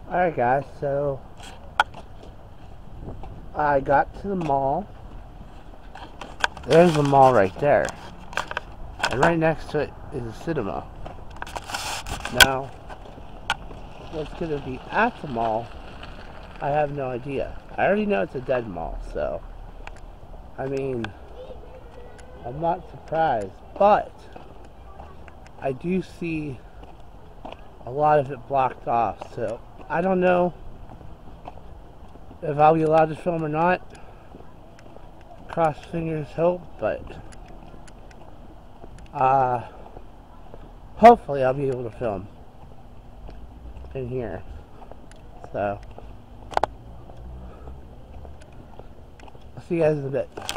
Alright guys, so I got to the mall. There's the mall right there. And right next to it is a cinema. Now, what's going to be at the mall, I have no idea. I already know it's a dead mall, so I mean, I'm not surprised, but I do see a lot of it blocked off, so I don't know if I'll be allowed to film or not. Cross fingers, hope, but hopefully I'll be able to film in here. So I'll see you guys in a bit.